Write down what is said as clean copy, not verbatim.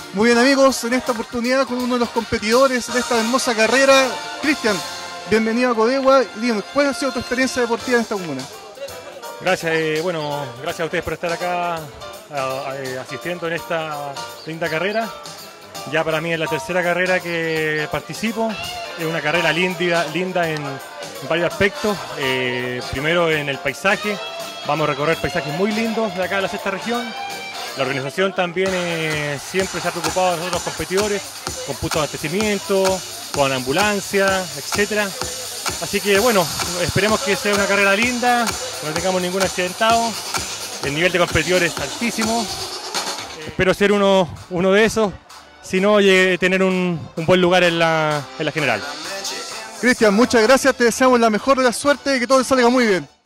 Muy bien amigos, en esta oportunidad con uno de los competidores de esta hermosa carrera. Cristian, bienvenido a Codegua. Dime, ¿cuál ha sido tu experiencia deportiva en esta comuna? Gracias, gracias a ustedes por estar acá asistiendo en esta linda carrera. Ya para mí es la tercera carrera que participo. Es una carrera linda en varios aspectos. Primero en el paisaje. Vamos a recorrer paisajes muy lindos de acá de la sexta región. La organización también siempre se ha preocupado de nosotros los competidores, con puntos de abastecimiento, con ambulancia, etcétera. Así que bueno, esperemos que sea una carrera linda, que no tengamos ningún accidentado. El nivel de competidores es altísimo. Espero ser uno de esos, si no, tener un buen lugar en la general. Cristian, muchas gracias, te deseamos la mejor de la suerte y que todo te salga muy bien.